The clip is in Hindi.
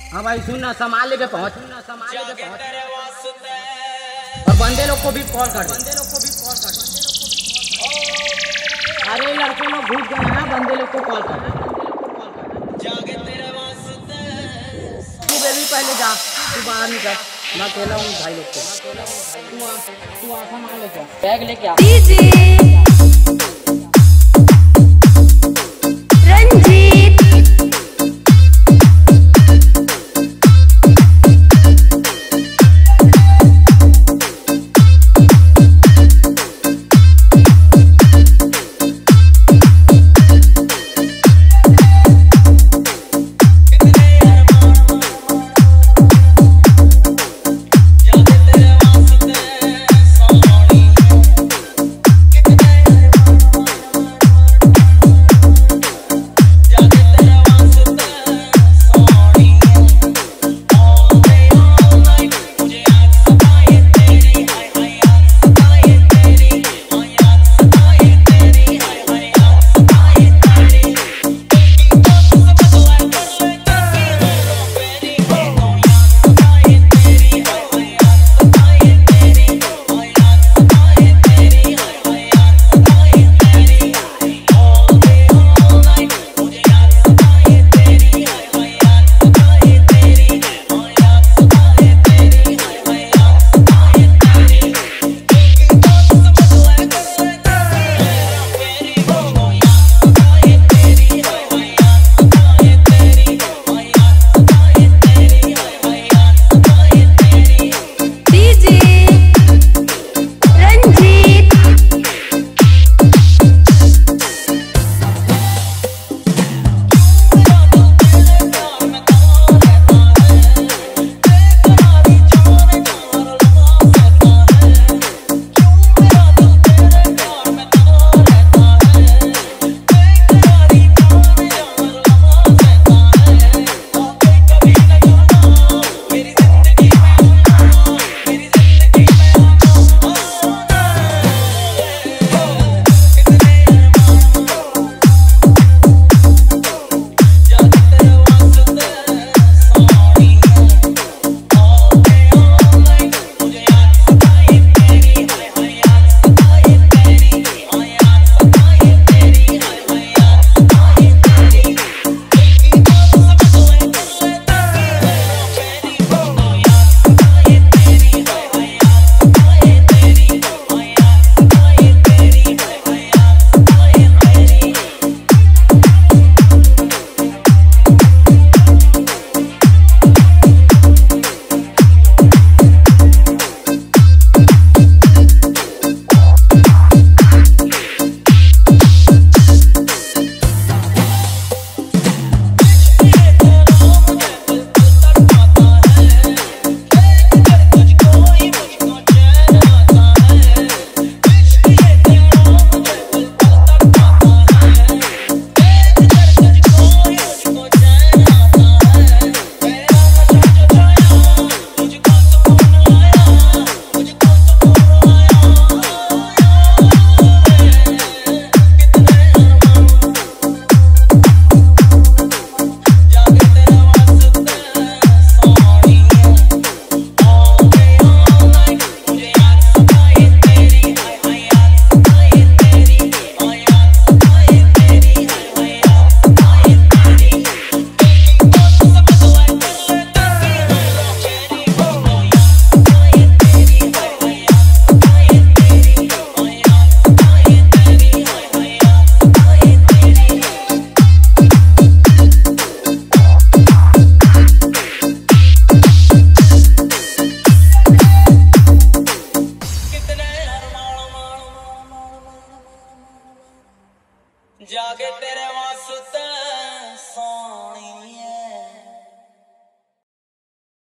हाँ भाई सुन ना, संभाल लेके पहुँच और बंदे लोग को भी कॉल कर। अरे लड़के लोग घुस गए हैं, बंदे लोग को कॉल कर। तू बेबी पहले जा, तू बाहर निकल, मैं अकेला हूँ भाई लोग को। तू आ सामान लेके आ, बैग लेके आ। रंजीत जागे तेरे वास्ते